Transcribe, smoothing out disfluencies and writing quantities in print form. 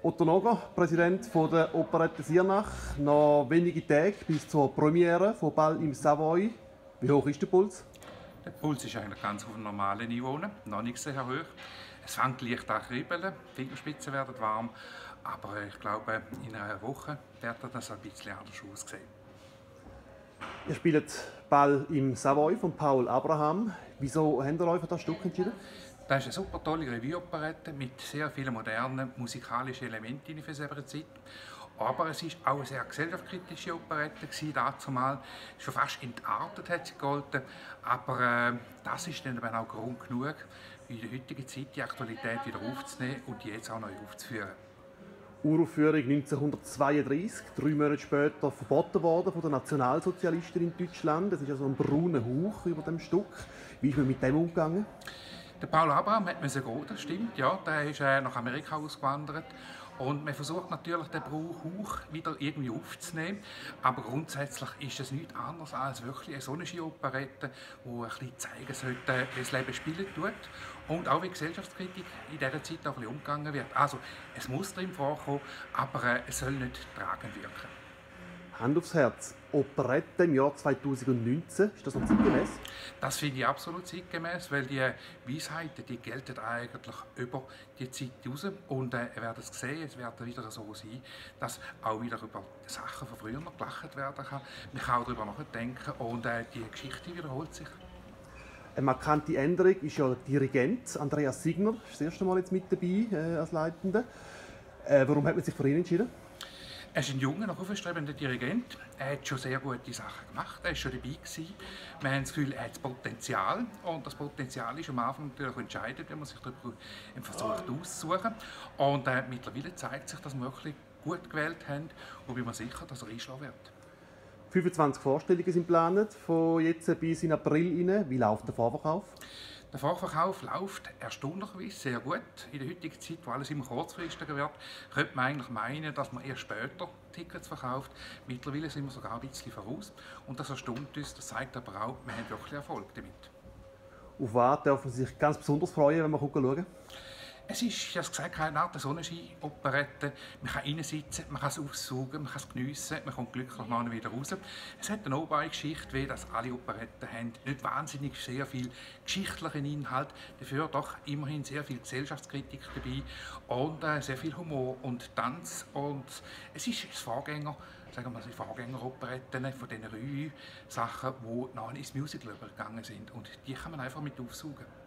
Otto Noger, Präsident der Operette Siernach. Noch wenige Tage bis zur Premiere von Ball im Savoy. Wie hoch ist der Puls? Der Puls ist eigentlich ganz auf einem normalen Niveau, noch nicht sehr hoch. Es fängt leicht an zu kribbeln, die Fingerspitzen werden warm, aber ich glaube, in einer Woche wird das ein bisschen anders aussehen. Ihr spielt Ball im Savoy von Paul Abraham. Wieso habt ihr euch für das Stück entschieden? Das ist eine super tolle Revue-Operette mit sehr vielen modernen musikalischen Elementen für seine Zeit. Aber es war auch eine sehr gesellschaftskritische Operette dazumal. Schon fast entartet hat sie gegolten. Aber das ist dann auch Grund genug, in der heutigen Zeit die Aktualität wieder aufzunehmen und die jetzt auch neu aufzuführen. Uraufführung 1932, 3 Monate später verboten worden von den Nationalsozialisten in Deutschland. Es ist also ein brauner Hauch über dem Stück. Wie ist man mit dem umgegangen? Der Paul Abraham musste gehen, das stimmt. Ja, der ist nach Amerika ausgewandert. Und man versucht natürlich, den Hauch wieder irgendwie aufzunehmen. Aber grundsätzlich ist es nichts anderes als wirklich eine solche Operette, die ein bisschen zeigen sollte, wie das Leben spielen tut. Und auch wie Gesellschaftskritik in dieser Zeit auch ein bisschen umgegangen wird. Also, es muss drin vorkommen, aber es soll nicht tragend wirken. Hand aufs Herz. Operette im Jahr 2019, ist das noch zeitgemäß? Das finde ich absolut zeitgemäß, weil die Weisheiten, die gelten eigentlich über die Zeit raus. Und ihr werdet es sehen, es wird wieder so sein, dass auch wieder über Sachen von früher noch gelacht werden kann. Man kann auch darüber nachdenken und die Geschichte wiederholt sich. Eine markante Änderung ist ja der Dirigent Andreas Signer, ist das erste Mal jetzt mit dabei als Leitender. Warum hat man sich für ihn entschieden? Er ist ein junger, noch aufstrebender Dirigent. Er hat schon sehr gute Sachen gemacht. Er war schon dabei gewesen. Wir haben das Gefühl, er hat das Potenzial. Und das Potenzial ist am Anfang natürlich entscheidend, wenn man sich darüber versucht auszusuchen. Und mittlerweile zeigt sich, dass wir wirklich gut gewählt haben und bin mir sicher, dass er einschlagen wird. 25 Vorstellungen sind geplant, von jetzt bis in April rein. Wie läuft der Vorverkauf? Der Vorverkauf läuft erstaunlicherweise sehr gut. In der heutigen Zeit, wo alles immer kurzfristiger wird, könnte man eigentlich meinen, dass man erst später Tickets verkauft. Mittlerweile sind wir sogar ein bisschen voraus. Und das erstaunt uns, das zeigt aber auch, wir haben wirklich Erfolg damit. Auf was darf man sich ganz besonders freuen, wenn man schauen kann? Es ist, ich habe es gesagt, eine Art Sonnenschein-Operette. Man kann reinsitzen, man kann es aufsaugen, man kann es geniessen, man kommt glücklich nachher wieder raus. Es hat eine Geschichte, wie das alle Operetten haben. Nicht wahnsinnig sehr viel geschichtlichen Inhalt, dafür doch immerhin sehr viel Gesellschaftskritik dabei und sehr viel Humor und Tanz. Und es ist das Vorgänger, sagen wir die Vorgängeroperetten von diesen Revue-Sachen, die nachher ins Musical übergegangen sind. Und die kann man einfach mit aufsaugen.